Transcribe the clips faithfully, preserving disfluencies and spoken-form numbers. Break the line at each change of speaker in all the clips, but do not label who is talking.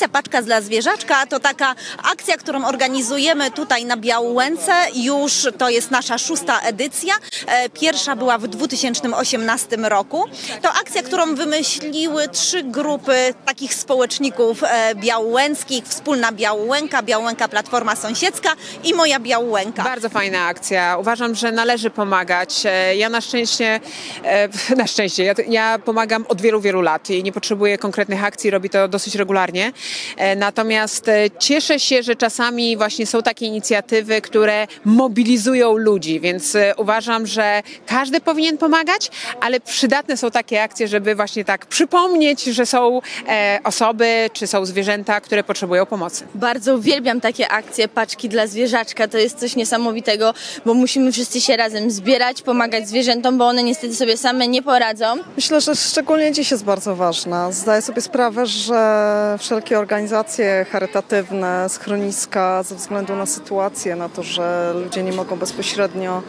Akcja Paczka dla Zwierzaczka to taka akcja, którą organizujemy tutaj na Białołęce. Już to jest nasza szósta edycja. Pierwsza była w dwa tysiące osiemnastym roku. To akcja, którą wymyśliły trzy grupy takich społeczników białołęckich. Wspólna Białołęka, Białołęka Platforma Sąsiedzka i Moja Białołęka.
Bardzo fajna akcja. Uważam, że należy pomagać. Ja na szczęście, na szczęście, ja, ja pomagam od wielu, wielu lat i nie potrzebuję konkretnych akcji, robię to dosyć regularnie. Natomiast cieszę się, że czasami właśnie są takie inicjatywy, które mobilizują ludzi, więc uważam, że każdy powinien pomagać, ale przydatne są takie akcje, żeby właśnie tak przypomnieć, że są osoby czy są zwierzęta, które potrzebują pomocy.
Bardzo uwielbiam takie akcje Paczki dla Zwierzaczka. To jest coś niesamowitego, bo musimy wszyscy się razem zbierać, pomagać zwierzętom, bo one niestety sobie same nie poradzą.
Myślę, że szczególnie dziś jest bardzo ważna. Zdaję sobie sprawę, że wszelkie organizacje charytatywne, schroniska ze względu na sytuację, na to, że ludzie nie mogą bezpośrednio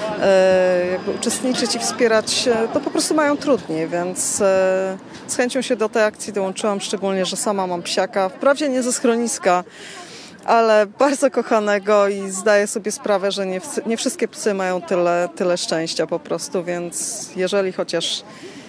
e, jakby uczestniczyć i wspierać, to po prostu mają trudniej, więc e, z chęcią się do tej akcji dołączyłam, szczególnie, że sama mam psiaka, wprawdzie nie ze schroniska, ale bardzo kochanego i zdaję sobie sprawę, że nie, nie wszystkie psy mają tyle, tyle szczęścia po prostu, więc jeżeli chociaż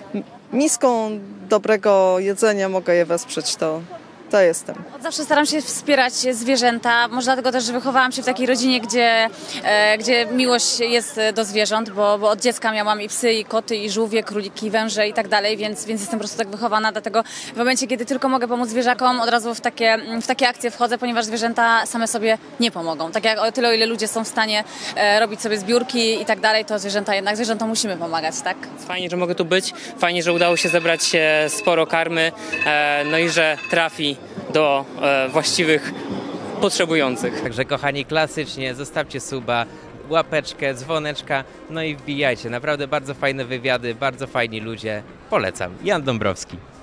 miską dobrego jedzenia mogę je wesprzeć, to, to jestem.
Od zawsze staram się wspierać zwierzęta, może dlatego też, że wychowałam się w takiej rodzinie, gdzie, e, gdzie miłość jest do zwierząt, bo, bo od dziecka miałam i psy, i koty, i żółwie, króliki, węże i tak dalej, więc, więc jestem po prostu tak wychowana, dlatego w momencie, kiedy tylko mogę pomóc zwierzakom, od razu w takie, w takie akcje wchodzę, ponieważ zwierzęta same sobie nie pomogą. Tak jak o tyle, o ile ludzie są w stanie e, robić sobie zbiórki i tak dalej, to zwierzęta jednak, zwierzętom musimy pomagać, tak?
Fajnie, że mogę tu być, fajnie, że udało się zebrać sporo karmy, e, no i że trafi do e, właściwych potrzebujących.
Także kochani, klasycznie zostawcie suba, łapeczkę, dzwoneczka, no i wbijajcie. Naprawdę bardzo fajne wywiady, bardzo fajni ludzie. Polecam. Jan Dąbrowski.